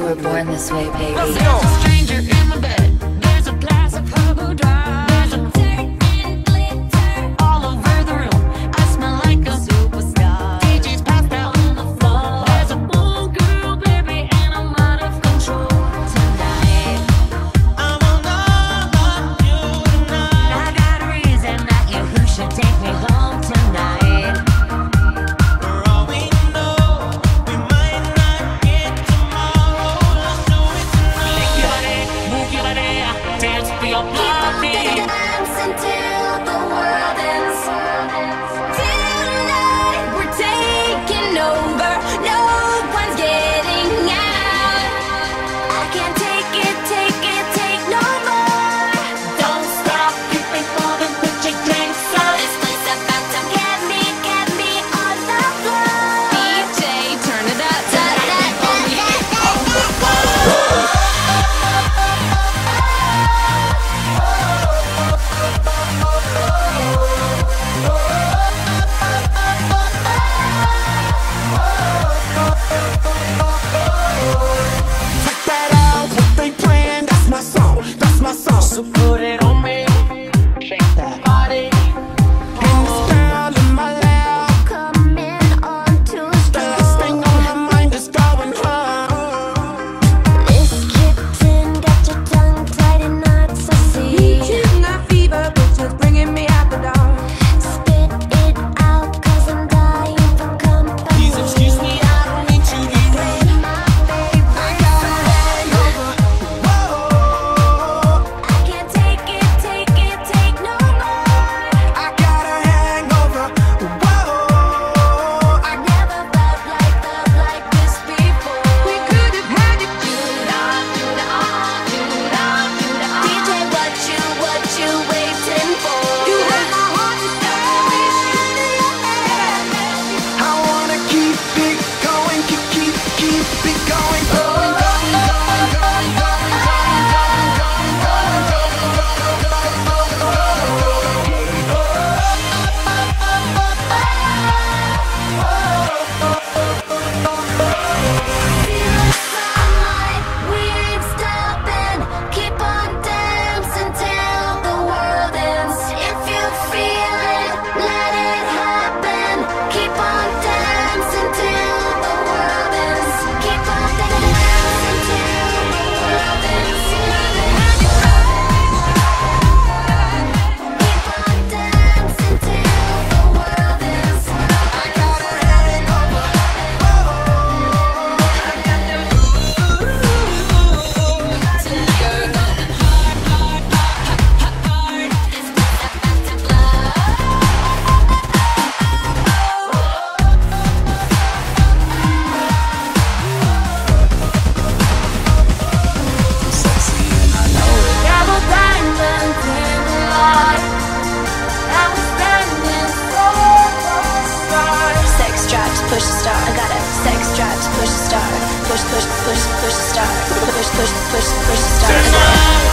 were born this way, baby. There's a stranger in my bed. There's a glass of herbal dry. There's a dirt and glitter all over the room. I smell like a superstar. DJ's passed out on the floor. There's a bold girl, baby, and I'm out of control tonight. I will not love you tonight. I got a reason that you who should take me home tonight. So put it on me, shake that body. And this girl in my lap, coming on too strong. The last thing on my mind is going home. This kitten got your tongue tied and not so see. Midnight fever, bitch, is bringing me out the door. Spit it out, cause I'm dying for company. Please excuse me, I don't mean to be rude. My favorite. I got a hangover. Whoa. I can't take it, take no more. I got a hangover. Whoa. I Never felt like this before. We could have had it. DJ, what you waiting for? You had my heart and I wanna keep it going, keep it going. We ain't stopping. Keep on dancing till the world ends. If you feel it, let it happen. Keep on dancing till the world ends. Keep on dancing till the world ends. Keep on dancing till the world ends. I got a hangover. Double diamond in the light. I was standing so close. Sex drives, push the star. I got it. Sex drives, push the star. Push the star. Push the star.